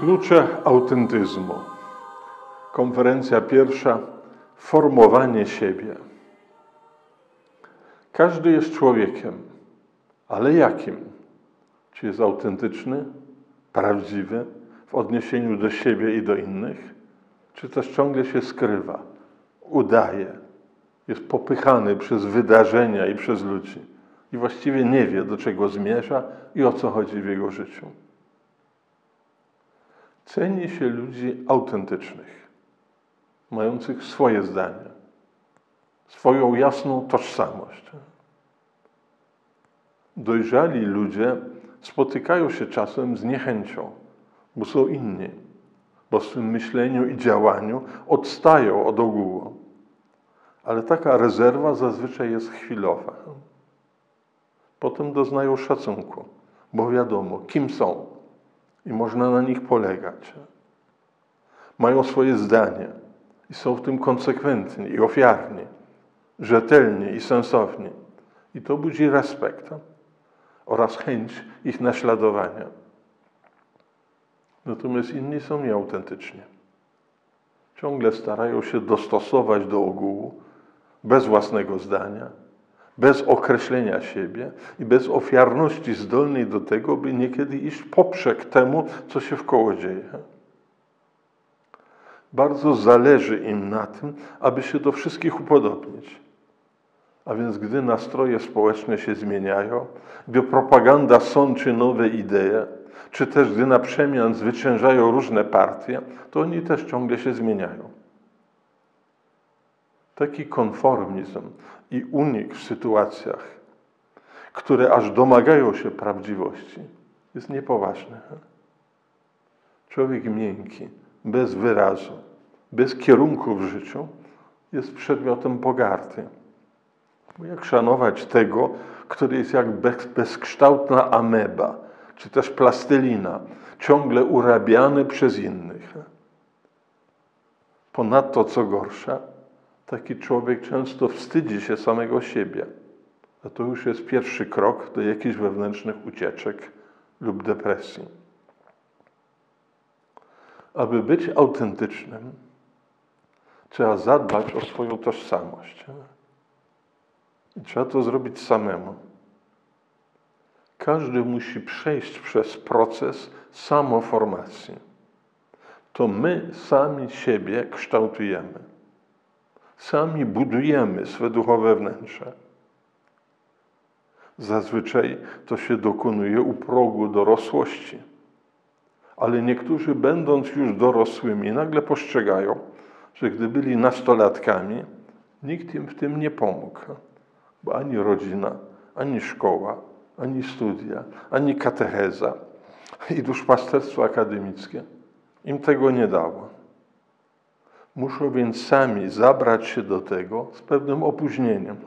Klucze autentyzmu. Konferencja pierwsza. Formowanie siebie. Każdy jest człowiekiem, ale jakim? Czy jest autentyczny, prawdziwy w odniesieniu do siebie i do innych? Czy też ciągle się skrywa, udaje, jest popychany przez wydarzenia i przez ludzi i właściwie nie wie, do czego zmierza i o co chodzi w jego życiu? Ceni się ludzi autentycznych, mających swoje zdanie, swoją jasną tożsamość. Dojrzali ludzie spotykają się czasem z niechęcią, bo są inni, bo w swym myśleniu i działaniu odstają od ogółu. Ale taka rezerwa zazwyczaj jest chwilowa. Potem doznają szacunku, bo wiadomo, kim są i można na nich polegać. Mają swoje zdanie i są w tym konsekwentni i ofiarni, rzetelni i sensowni. I to budzi respekt oraz chęć ich naśladowania. Natomiast inni są nieautentyczni. Ciągle starają się dostosować do ogółu, bez własnego zdania, bez określenia siebie i bez ofiarności zdolnej do tego, by niekiedy iść poprzek temu, co się wkoło dzieje. Bardzo zależy im na tym, aby się do wszystkich upodobnić. A więc gdy nastroje społeczne się zmieniają, gdy propaganda sączy nowe idee, czy też gdy na przemian zwyciężają różne partie, to oni też ciągle się zmieniają. Taki konformizm i unik w sytuacjach, które aż domagają się prawdziwości, jest niepoważny. Człowiek miękki, bez wyrazu, bez kierunku w życiu jest przedmiotem pogardy. Bo jak szanować tego, który jest jak bezkształtna ameba, czy też plastelina, ciągle urabiany przez innych. Ponadto, co gorsza, taki człowiek często wstydzi się samego siebie. A to już jest pierwszy krok do jakichś wewnętrznych ucieczek lub depresji. Aby być autentycznym, trzeba zadbać o swoją tożsamość. I trzeba to zrobić samemu. Każdy musi przejść przez proces samoformacji. To my sami siebie kształtujemy. Sami budujemy swe duchowe wnętrze. Zazwyczaj to się dokonuje u progu dorosłości. Ale niektórzy, będąc już dorosłymi, nagle postrzegają, że gdy byli nastolatkami, nikt im w tym nie pomógł. Bo ani rodzina, ani szkoła, ani studia, ani katecheza i duszpasterstwo akademickie im tego nie dało. Muszą więc sami zabrać się do tego z pewnym opóźnieniem.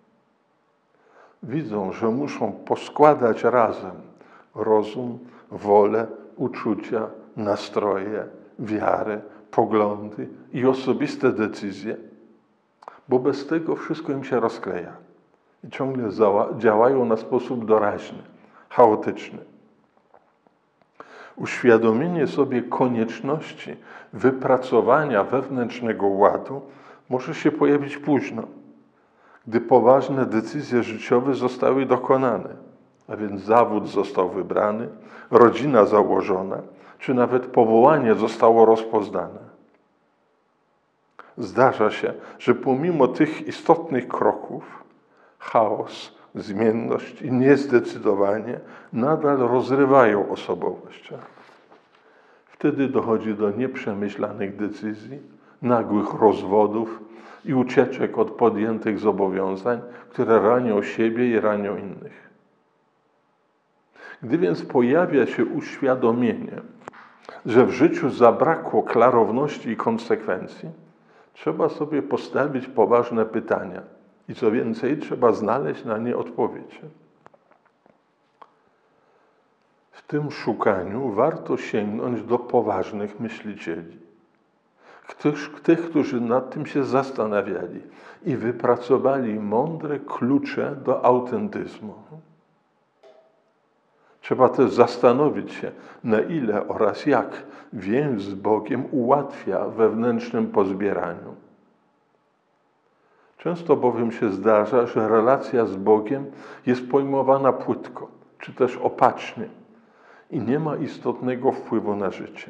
Widzą, że muszą poskładać razem rozum, wolę, uczucia, nastroje, wiarę, poglądy i osobiste decyzje, bo bez tego wszystko im się rozkleja i ciągle działają na sposób doraźny, chaotyczny. Uświadomienie sobie konieczności wypracowania wewnętrznego ładu może się pojawić późno, gdy poważne decyzje życiowe zostały dokonane, a więc zawód został wybrany, rodzina założona, czy nawet powołanie zostało rozpoznane. Zdarza się, że pomimo tych istotnych kroków chaos, zmienność i niezdecydowanie nadal rozrywają osobowość. Wtedy dochodzi do nieprzemyślanych decyzji, nagłych rozwodów i ucieczek od podjętych zobowiązań, które ranią siebie i ranią innych. Gdy więc pojawia się uświadomienie, że w życiu zabrakło klarowności i konsekwencji, trzeba sobie postawić poważne pytania i co więcej, trzeba znaleźć na nie odpowiedź. W tym szukaniu warto sięgnąć do poważnych myślicieli. Tych, którzy nad tym się zastanawiali i wypracowali mądre klucze do autentyzmu. Trzeba też zastanowić się, na ile oraz jak więź z Bogiem ułatwia wewnętrznym pozbieraniu. Często bowiem się zdarza, że relacja z Bogiem jest pojmowana płytko, czy też opacznie i nie ma istotnego wpływu na życie.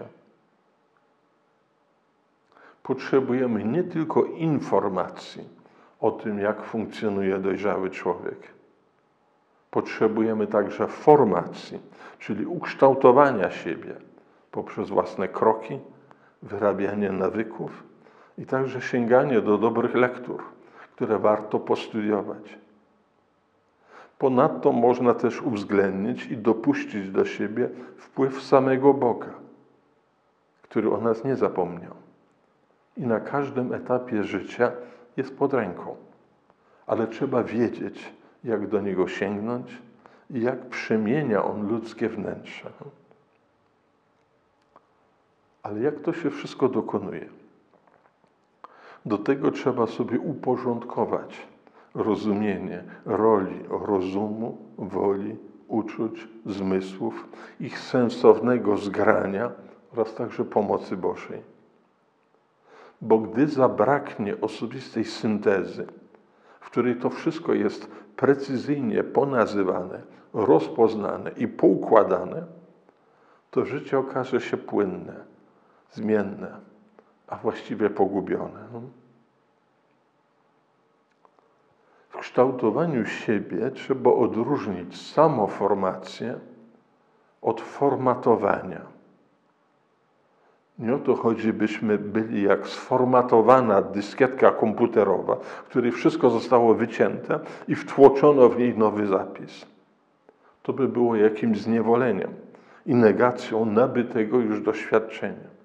Potrzebujemy nie tylko informacji o tym, jak funkcjonuje dojrzały człowiek. Potrzebujemy także formacji, czyli ukształtowania siebie poprzez własne kroki, wyrabianie nawyków i także sięganie do dobrych lektur, które warto postudiować. Ponadto można też uwzględnić i dopuścić do siebie wpływ samego Boga, który o nas nie zapomniał i na każdym etapie życia jest pod ręką, ale trzeba wiedzieć, jak do Niego sięgnąć i jak przemienia On ludzkie wnętrze. Ale jak to się wszystko dokonuje? Do tego trzeba sobie uporządkować rozumienie roli rozumu, woli, uczuć, zmysłów, ich sensownego zgrania oraz także pomocy Bożej. Bo gdy zabraknie osobistej syntezy, w której to wszystko jest precyzyjnie ponazywane, rozpoznane i poukładane, to życie okaże się płynne, zmienne, a właściwie pogubione. W kształtowaniu siebie trzeba odróżnić samoformację od formatowania. Nie o to chodzi, byśmy byli jak sformatowana dyskietka komputerowa, w której wszystko zostało wycięte i wtłoczono w niej nowy zapis. To by było jakimś zniewoleniem i negacją nabytego już doświadczenia.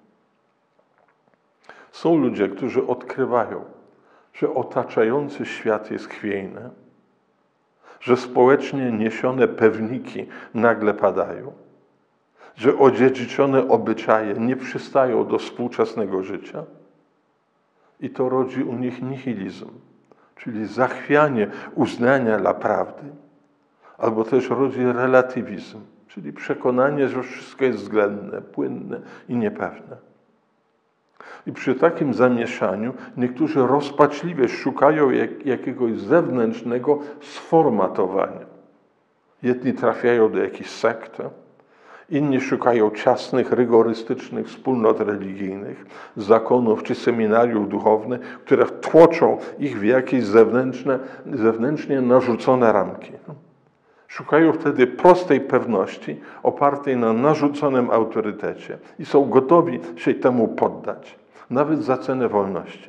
Są ludzie, którzy odkrywają, że otaczający świat jest chwiejny, że społecznie niesione pewniki nagle padają, że odziedziczone obyczaje nie przystają do współczesnego życia i to rodzi u nich nihilizm, czyli zachwianie uznania dla prawdy, albo też rodzi relatywizm, czyli przekonanie, że wszystko jest względne, płynne i niepewne. I przy takim zamieszaniu niektórzy rozpaczliwie szukają jakiegoś zewnętrznego sformatowania. Jedni trafiają do jakichś sekt, inni szukają ciasnych, rygorystycznych wspólnot religijnych, zakonów czy seminariów duchownych, które tłoczą ich w jakieś zewnętrznie narzucone ramki. Szukają wtedy prostej pewności opartej na narzuconym autorytecie i są gotowi się temu poddać, nawet za cenę wolności.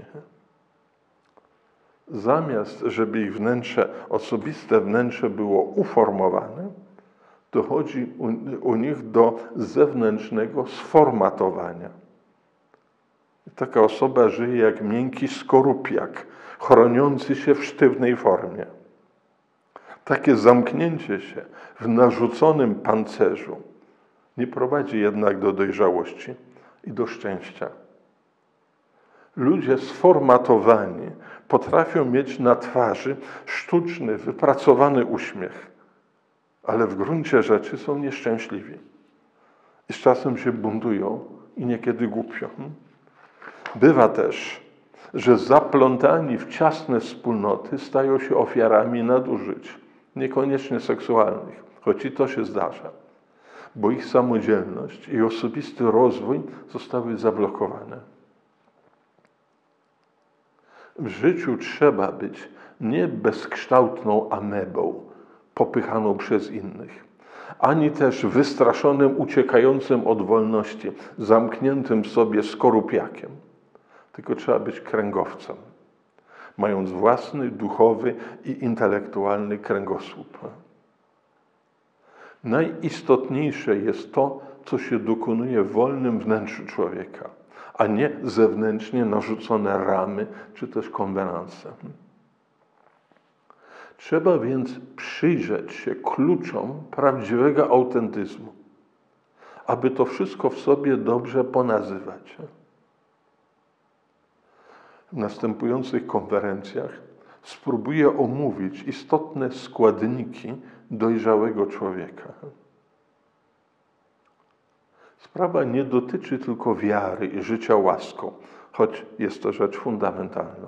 Zamiast, żeby ich wnętrze, osobiste wnętrze było uformowane, dochodzi u nich do zewnętrznego sformatowania. Taka osoba żyje jak miękki skorupiak, chroniący się w sztywnej formie. Takie zamknięcie się w narzuconym pancerzu nie prowadzi jednak do dojrzałości i do szczęścia. Ludzie sformatowani potrafią mieć na twarzy sztuczny, wypracowany uśmiech, ale w gruncie rzeczy są nieszczęśliwi. I z czasem się buntują i niekiedy głupią. Bywa też, że zaplątani w ciasne wspólnoty stają się ofiarami nadużyć, niekoniecznie seksualnych, choć i to się zdarza, bo ich samodzielność i osobisty rozwój zostały zablokowane. W życiu trzeba być nie bezkształtną amebą, popychaną przez innych, ani też wystraszonym, uciekającym od wolności, zamkniętym w sobie skorupiakiem, tylko trzeba być kręgowcem, mając własny duchowy i intelektualny kręgosłup. Najistotniejsze jest to, co się dokonuje w wolnym wnętrzu człowieka, a nie zewnętrznie narzucone ramy czy też konwenanse. Trzeba więc przyjrzeć się kluczom prawdziwego autentyzmu, aby to wszystko w sobie dobrze ponazywać. W następujących konferencjach spróbuję omówić istotne składniki dojrzałego człowieka. Sprawa nie dotyczy tylko wiary i życia łaską, choć jest to rzecz fundamentalna.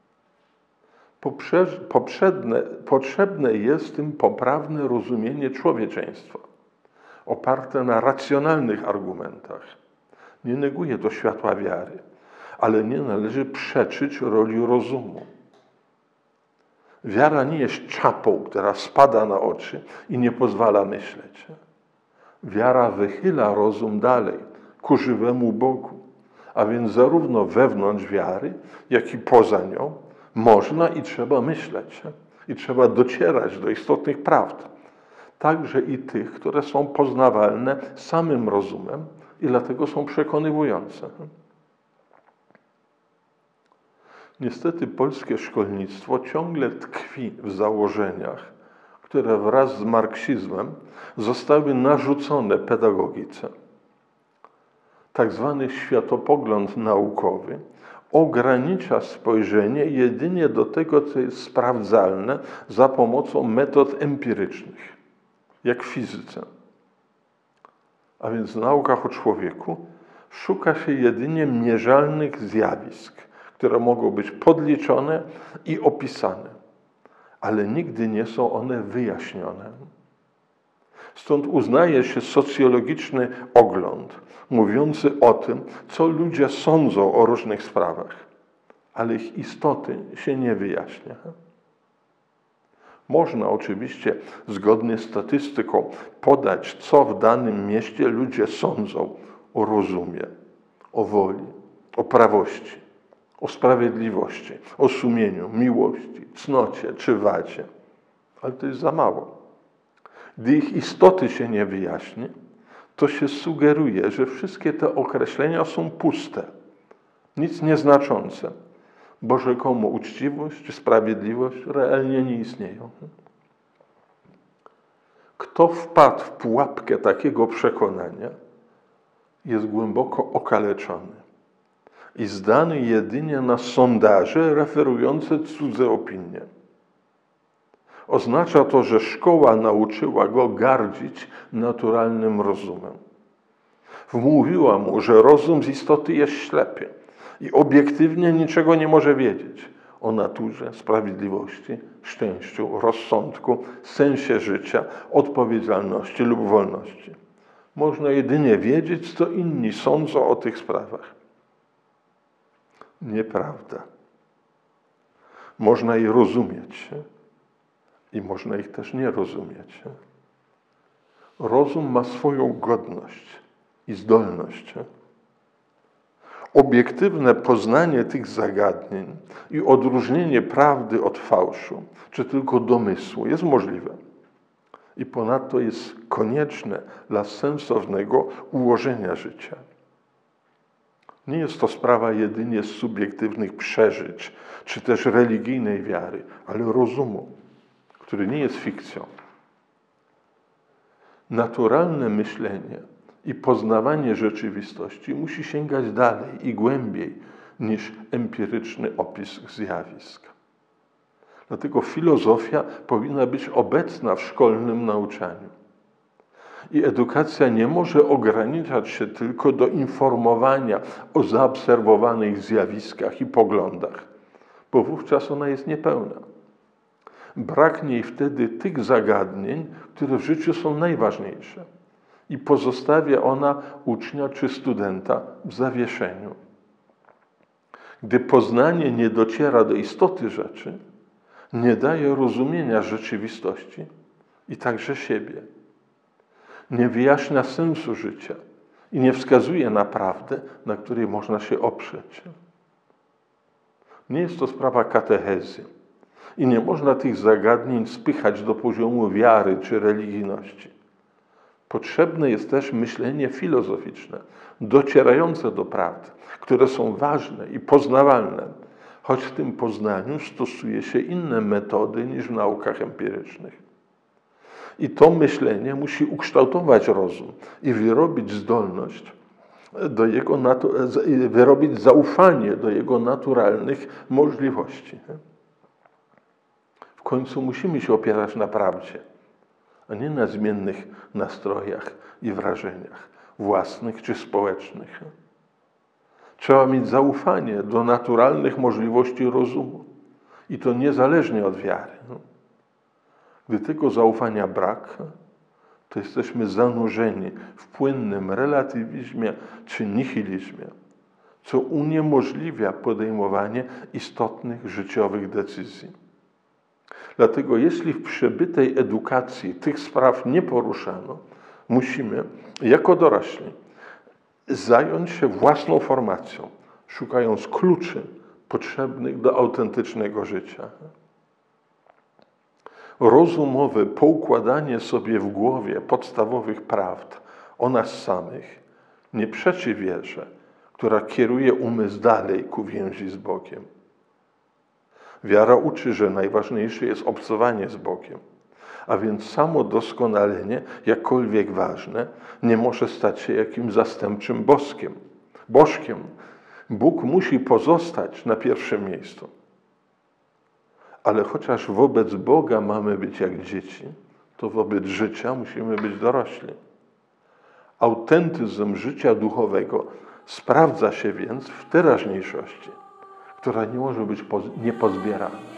Potrzebne jest w tym poprawne rozumienie człowieczeństwa, oparte na racjonalnych argumentach. Nie neguje to światła wiary, ale nie należy przeczyć roli rozumu. Wiara nie jest czapą, która spada na oczy i nie pozwala myśleć. Wiara wychyla rozum dalej, ku żywemu Bogu. A więc zarówno wewnątrz wiary, jak i poza nią można i trzeba myśleć. I trzeba docierać do istotnych prawd. Także i tych, które są poznawalne samym rozumem i dlatego są przekonywujące. Niestety polskie szkolnictwo ciągle tkwi w założeniach, które wraz z marksizmem zostały narzucone pedagogice. Tak zwany światopogląd naukowy ogranicza spojrzenie jedynie do tego, co jest sprawdzalne za pomocą metod empirycznych, jak w fizyce. A więc w naukach o człowieku szuka się jedynie mierzalnych zjawisk, które mogą być podliczone i opisane, ale nigdy nie są one wyjaśnione. Stąd uznaje się socjologiczny ogląd, mówiący o tym, co ludzie sądzą o różnych sprawach, ale ich istoty się nie wyjaśnia. Można oczywiście zgodnie z statystyką podać, co w danym mieście ludzie sądzą o rozumie, o woli, o prawości, o sprawiedliwości, o sumieniu, miłości, cnocie czy wadzie. Ale to jest za mało. Gdy ich istoty się nie wyjaśni, to się sugeruje, że wszystkie te określenia są puste, nic nieznaczące, bo rzekomo uczciwość czy sprawiedliwość realnie nie istnieją. Kto wpadł w pułapkę takiego przekonania, jest głęboko okaleczony i zdany jedynie na sondaże referujące cudze opinie. Oznacza to, że szkoła nauczyła go gardzić naturalnym rozumem. Wmówiła mu, że rozum z istoty jest ślepy i obiektywnie niczego nie może wiedzieć o naturze, sprawiedliwości, szczęściu, rozsądku, sensie życia, odpowiedzialności lub wolności. Można jedynie wiedzieć, co inni sądzą o tych sprawach. Nieprawda. Można je rozumieć i można ich też nie rozumieć. Rozum ma swoją godność i zdolność. Obiektywne poznanie tych zagadnień i odróżnienie prawdy od fałszu, czy tylko domysłu jest możliwe. I ponadto jest konieczne dla sensownego ułożenia życia. Nie jest to sprawa jedynie subiektywnych przeżyć, czy też religijnej wiary, ale rozumu, który nie jest fikcją. Naturalne myślenie i poznawanie rzeczywistości musi sięgać dalej i głębiej niż empiryczny opis zjawisk. Dlatego filozofia powinna być obecna w szkolnym nauczaniu. I edukacja nie może ograniczać się tylko do informowania o zaobserwowanych zjawiskach i poglądach, bo wówczas ona jest niepełna. Braknie jej wtedy tych zagadnień, które w życiu są najważniejsze i pozostawia ona ucznia czy studenta w zawieszeniu. Gdy poznanie nie dociera do istoty rzeczy, nie daje rozumienia rzeczywistości i także siebie. Nie wyjaśnia sensu życia i nie wskazuje na prawdę, na której można się oprzeć. Nie jest to sprawa katechezy i nie można tych zagadnień spychać do poziomu wiary czy religijności. Potrzebne jest też myślenie filozoficzne, docierające do prawd, które są ważne i poznawalne, choć w tym poznaniu stosuje się inne metody niż w naukach empirycznych. I to myślenie musi ukształtować rozum i wyrobić zdolność wyrobić zaufanie do jego naturalnych możliwości. W końcu musimy się opierać na prawdzie, a nie na zmiennych nastrojach i wrażeniach. własnych czy społecznych. Trzeba mieć zaufanie do naturalnych możliwości rozumu. I to niezależnie od wiary. Gdy tego zaufania brak, to jesteśmy zanurzeni w płynnym relatywizmie czy nihilizmie, co uniemożliwia podejmowanie istotnych życiowych decyzji. Dlatego jeśli w przebytej edukacji tych spraw nie poruszano, musimy, jako dorośli, zająć się własną formacją, szukając kluczy potrzebnych do autentycznego życia. Rozumowe poukładanie sobie w głowie podstawowych prawd o nas samych nie przeczy wierze, która kieruje umysł dalej ku więzi z Bogiem. Wiara uczy, że najważniejsze jest obcowanie z Bogiem, a więc samo doskonalenie, jakkolwiek ważne, nie może stać się jakimś zastępczym bożkiem. Bóg musi pozostać na pierwszym miejscu. Ale chociaż wobec Boga mamy być jak dzieci, to wobec życia musimy być dorośli. Autentyzm życia duchowego sprawdza się więc w teraźniejszości, która nie może być niepozbierana.